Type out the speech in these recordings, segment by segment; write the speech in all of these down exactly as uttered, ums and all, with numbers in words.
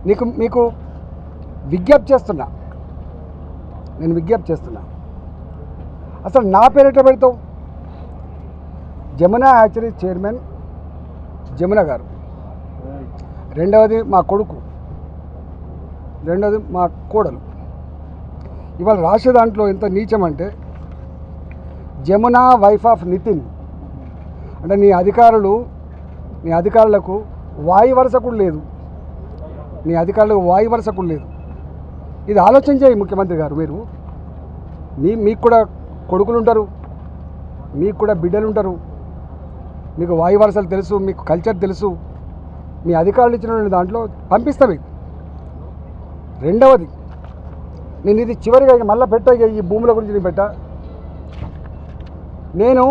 నీకు మీకు విజ్ఞప్తి చేస్తున్నా, నేను విజ్ఞప్తి చేస్తున్నా, అసలు నా పేరు ఎట్లా పెడతావు? జమున హ్యాచరీ చైర్మన్ జమున గారు, రెండవది మా కొడుకు, రెండవది మా కోడలు. ఇవాళ రాసే దాంట్లో ఎంత నీచం అంటే జమున వైఫ్ ఆఫ్ నితిన్ అంటే నీ అధికారులు నీ అధికారులకు వాయు వరుస కూడా లేదు, నీ అధికారులకు వాయు వరుస కూడా లేదు. ఇది ఆలోచన చేయి ముఖ్యమంత్రి గారు. మీరు మీ మీకు కూడా కొడుకులు ఉంటారు, మీకు కూడా బిడ్డలు ఉంటారు, మీకు వాయు వరుసలు తెలుసు, మీకు కల్చర్ తెలుసు. మీ అధికారులు ఇచ్చిన దాంట్లో పంపిస్తా మీకు. రెండవది, నేను ఇది చివరిగా మళ్ళీ పెట్టా, ఈ భూముల గురించి నేను పెట్టా. నేను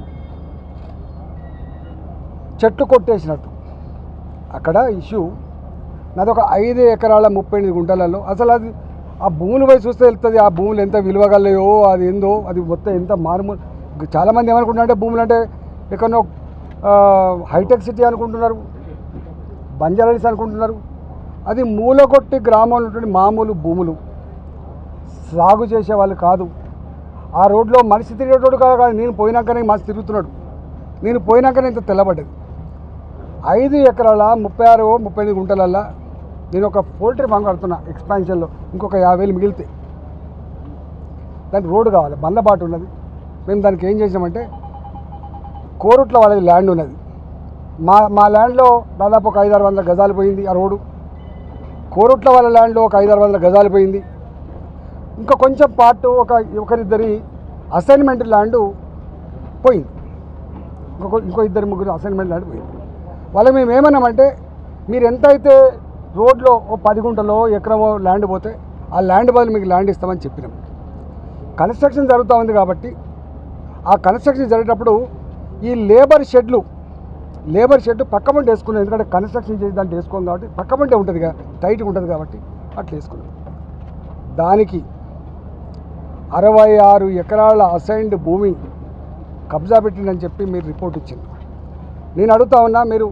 చెట్లు కొట్టేసినట్టు అక్కడ ఇష్యూ నాది ఒక ఐదు ఎకరాల ముప్పై ఎనిమిది గుంటలలో. అసలు అది ఆ భూములు పోయి చూస్తే వెళ్తుంది, ఆ భూములు ఎంత విలువగలయో, అది ఏందో, అది మొత్తం ఎంత మారుమూల. చాలామంది ఏమనుకుంటున్నారంటే భూములు అంటే ఎక్కడో హైటెక్ సిటీ అనుకుంటున్నారు, బంజారాహిల్స్ అనుకుంటున్నారు. అది మూలగొట్టి గ్రామంలో ఉన్నటువంటి మామూలు భూములు, సాగు చేసే వాళ్ళు కాదు. ఆ రోడ్లో మనిషి తిరిగేటోడు కాదు కాదు నేను పోయినాకనే మనిషి తిరుగుతున్నాడు, నేను పోయినాకనే ఇంత తెల్లబడ్డది. ఐదు ఎకరాల ముప్పై ఆరు ముప్పై ఎనిమిది గుంటలల్లో నేను ఒక పోల్ట్రీ ఫామ్ కడుతున్నా ఎక్స్పాన్షన్లో. ఇంకొక యాభై వేలు మిగిలితే దానికి రోడ్డు కావాలి, బండ్లబాటు ఉన్నది. మేము దానికి ఏం చేసామంటే కోరుట్ల వాళ్ళది ల్యాండ్ ఉన్నది, మా మా ల్యాండ్లో దాదాపు ఒక ఐదు ఆరు వందల గజాలు పోయింది ఆ రోడ్డు. కోరుట్ల వాళ్ళ ల్యాండ్లో ఒక ఐదు ఆరు వందల గజాలు పోయింది. ఇంకా కొంచెం పార్ట్ ఒక ఒకరిద్దరి అసైన్మెంట్ ల్యాండ్ పోయింది, ఇంకొక ఇంకో ఇద్దరు ముగ్గురు అసైన్మెంట్ ల్యాండ్ పోయింది. వాళ్ళకి మేము ఏమన్నామంటే మీరు ఎంత అయితే రోడ్లో ఓ పది గుంటలో ఎకరమో ల్యాండ్ పోతే ఆ ల్యాండ్ బదులు మీకు ల్యాండ్ ఇస్తామని చెప్పినాం. కన్స్ట్రక్షన్ జరుగుతూ ఉంది కాబట్టి ఆ కన్స్ట్రక్షన్ జరిగేటప్పుడు ఈ లేబర్ షెడ్లు లేబర్ షెడ్ పక్క పంట వేసుకున్నాం. ఎందుకంటే కన్స్ట్రక్షన్ చేసి దాంట్లో వేసుకోం కాబట్టి పక్క పంటే ఉంటుంది, టైట్గా ఉంటుంది కాబట్టి అట్లా వేసుకున్నాం. దానికి అరవై ఆరు ఎకరాల అసైన్డ్ భూమి కబ్జా పెట్టిందని చెప్పి మీరు రిపోర్ట్ ఇచ్చింది. నేను అడుగుతా ఉన్నా, మీరు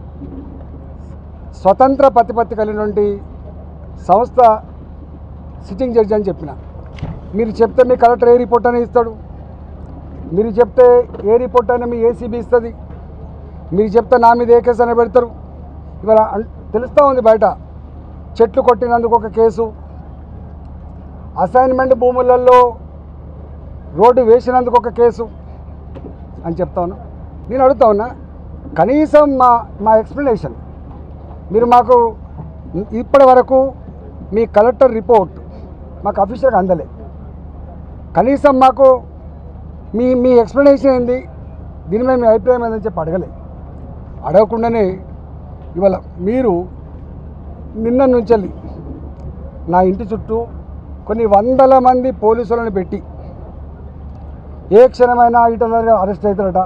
స్వతంత్ర ప్రతిపత్తి కలిగినటువంటి సంస్థ సిట్టింగ్ జడ్జి అని చెప్పిన, మీరు చెప్తే మీ కలెక్టర్ ఏ రిపోర్ట్ అయినా ఇస్తాడు, మీరు చెప్తే ఏ రిపోర్ట్ అయినా మీ ఏసీబీ ఇస్తుంది, మీరు చెప్తే నా మీద ఏ కేసు అయినా పెడతారు. ఇవాళ తెలుస్తూ ఉంది బయట, చెట్లు కొట్టినందుకు ఒక కేసు, అసైన్మెంట్ భూములలో రోడ్డు వేసినందుకు ఒక కేసు అని చెప్తా ఉన్నా. నేను అడుగుతా ఉన్నా, కనీసం మా మా ఎక్స్ప్లెనేషన్ మీరు మాకు ఇప్పటి వరకు మీ కలెక్టర్ రిపోర్ట్ మాకు అఫీషియల్గా అందలే. కనీసం మాకు మీ మీ ఎక్స్ప్లెనేషన్ ఏంది, దీని మీద మీ అభిప్రాయం ఏందని చెప్పి అడగలే. అడగకుండానే ఇవాళ మీరు నిన్న నుంచి నా ఇంటి చుట్టూ కొన్ని వందల మంది పోలీసులను పెట్టి ఏ క్షణమైనా ఇటనగా అరెస్ట్ అవుతారట,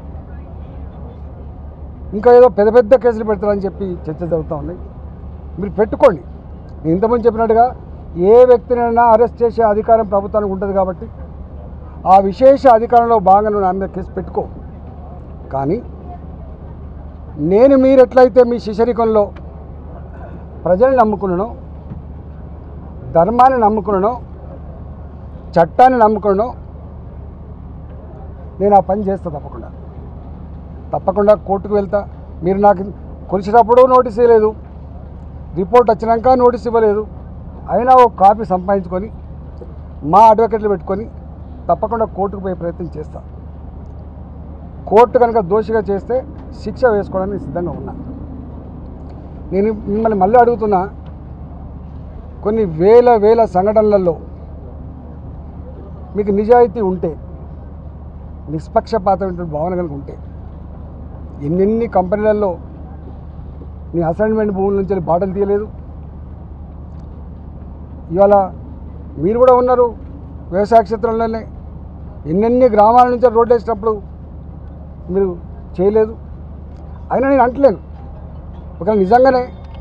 ఇంకా ఏదో పెద్ద పెద్ద కేసులు పెడతారని చెప్పి చర్చ జరుగుతూ ఉన్నాయి. మీరు పెట్టుకోండి, నేను ఇంతకుముందు చెప్పినట్టుగా ఏ వ్యక్తినైనా అరెస్ట్ చేసే అధికారం ప్రభుత్వానికి ఉంటుంది కాబట్టి ఆ విశేష అధికారంలో భాగంగా నా మీద కేసు పెట్టుకో. కానీ నేను మీరు ఎట్లయితే మీ శిశరికంలో ప్రజల్ని నమ్ముకున్నానో, ధర్మాన్ని నమ్ముకున్నానో, చట్టాన్ని నమ్ముకున్నానో, నేను ఆ పని చేస్తా. తప్పకుండా తప్పకుండా కోర్టుకు వెళ్తా. మీరు నాకు కొలిచినప్పుడు నోటీస్ ఇవ్వలేదు, రిపోర్ట్ వచ్చినాక నోటీస్ ఇవ్వలేదు, అయినా ఒక కాపీ సంపాదించుకొని మా అడ్వకేట్లు పెట్టుకొని తప్పకుండా కోర్టుకు పోయే ప్రయత్నం చేస్తా. కోర్టు కనుక దోషిగా చేస్తే శిక్ష వేసుకోవడానికి సిద్ధంగా ఉన్నా. నేను మిమ్మల్ని మళ్ళీ అడుగుతున్నా, కొన్ని వేల వేల సంఘటనలలో మీకు నిజాయితీ ఉంటే, నిష్పక్షపాతమైన భావన కనుక ఉంటే, ఎన్నెన్ని కంపెనీలలో నీ అసైన్మెంట్ భూముల నుంచి బాటలు తీయలేదు. ఇవాళ మీరు కూడా ఉన్నారు వ్యవసాయ క్షేత్రంలోనే, ఎన్నెన్ని గ్రామాల నుంచి రోడ్డు వేసినప్పుడు మీరు చేయలేదు. అయినా నేను అంటలేను, ఒకవేళ నిజంగానే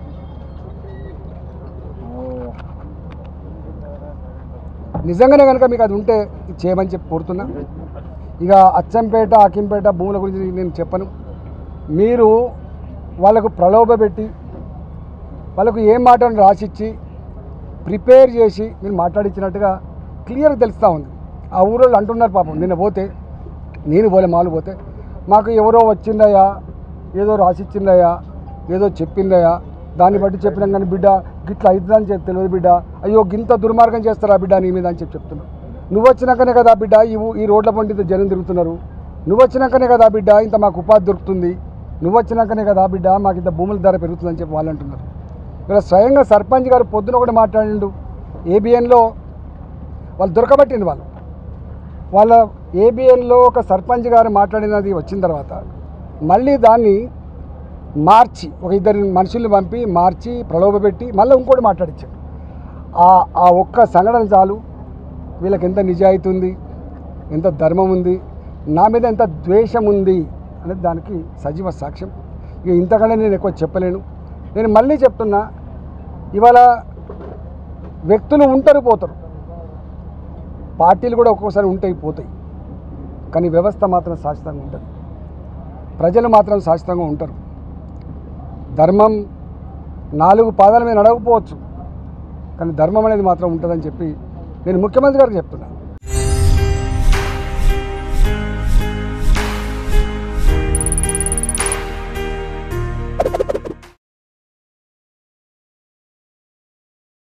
నిజంగానే కనుక మీకు అది ఉంటే చేయమని చెప్పి కోరుతున్నా. ఇక అచ్చంపేట అకింపేట భూముల గురించి నేను చెప్పను. మీరు వాళ్ళకు ప్రలోభ పెట్టి వాళ్ళకు ఏం మాటను రాసిచ్చి ప్రిపేర్ చేసి మీరు మాట్లాడించినట్టుగా క్లియర్ తెలుస్తూ ఉంది. ఆ ఊరోళ్ళు అంటున్నారు పాపం, నిన్న పోతే నేను పోలే మాలు పోతే మాకు ఎవరో వచ్చిందయ్యా, ఏదో రాసిచ్చిందయ్యా, ఏదో చెప్పిందయ్యా, దాన్ని బట్టి చెప్పినాం కానీ బిడ్డ గిట్లా అవుతుందని చెప్పి తెలియదు బిడ్డ, అయ్యో గింత దుర్మార్గం చేస్తారా బిడ్డ నీ మీద అని చెప్పి చెప్తున్నావు. నువ్వు వచ్చినాకనే కదా బిడ్డ ఈ ఈ రోడ్ల పంట ఇంత జనం తిరుగుతున్నారు, నువ్వు వచ్చినాకనే కదా బిడ్డ ఇంత మాకు ఉపాధి దొరుకుతుంది, నువ్వు వచ్చినాకనే కదా బిడ్డ మాకు ఇంత భూముల ధర పెరుగుతుందని చెప్పి వాళ్ళు అంటున్నారు. ఇక్కడ స్వయంగా సర్పంచ్ గారు పొద్దున కూడా మాట్లాడిండు. ఏబిఎన్లో వాళ్ళు దొరకబట్టింది, వాళ్ళు వాళ్ళ ఏబిఎన్లో ఒక సర్పంచ్ గారు మాట్లాడినది వచ్చిన తర్వాత మళ్ళీ దాన్ని మార్చి ఒక ఇద్దరు మనుషుల్ని పంపి మార్చి ప్రలోభపెట్టి మళ్ళీ ఇంకోటి మాట్లాడించాడు. ఆ ఆ ఒక్క సంఘటన చాలు వీళ్ళకి ఎంత నిజాయితీ ఉంది, ఎంత ధర్మం ఉంది, నా మీద ఎంత ద్వేషం ఉంది అనేది దానికి సజీవ సాక్ష్యం. ఇక ఇంతకంటే నేను ఎక్కువ చెప్పలేను. నేను మళ్ళీ చెప్తున్నా, ఇవాళ వ్యక్తులు ఉంటారు పోతారు, పార్టీలు కూడా ఒక్కోసారి ఉంటాయి పోతాయి, కానీ వ్యవస్థ మాత్రం శాశ్వతంగా ఉంటుంది, ప్రజలు మాత్రం శాశ్వతంగా ఉంటారు. ధర్మం నాలుగు పాదాల మీద నడవకపోవచ్చు, కానీ ధర్మం అనేది మాత్రం ఉంటుందని చెప్పి నేను ముఖ్యమంత్రి గారికి చెప్తున్నా.